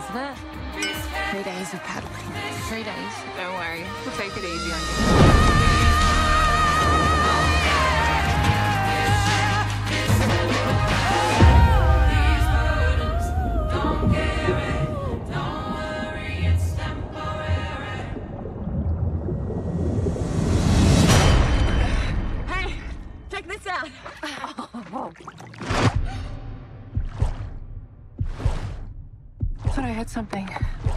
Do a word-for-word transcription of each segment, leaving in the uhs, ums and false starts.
isn't it? Three days of paddling. Three days. Don't worry. We'll take it easy on you. Hey, check this out. Thought I heard something.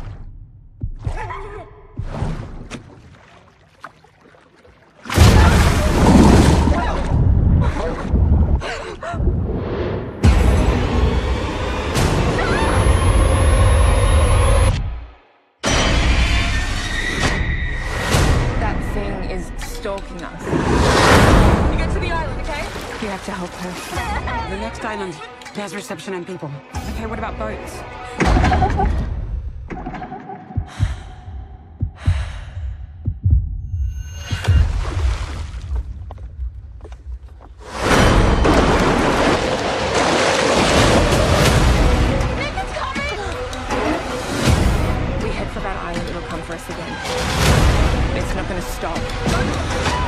That thing is stalking us. You get to the island, okay? You have to help her. The next island has reception and people. Okay, what about boats? We head for that island, it'll come for us again. It's not gonna stop.